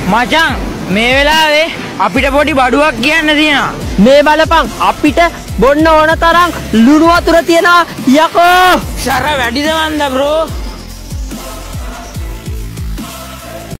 මචං මේ වෙලාවේ අපිට පොඩි බඩුවක් කියන්න තියෙනවා. මේ බලපන් අපිට බොන්න ඕන තරම් ලුණු වතුර තියෙනවා යකෝ. සර වැඩිද මන්ද බ්‍රෝ?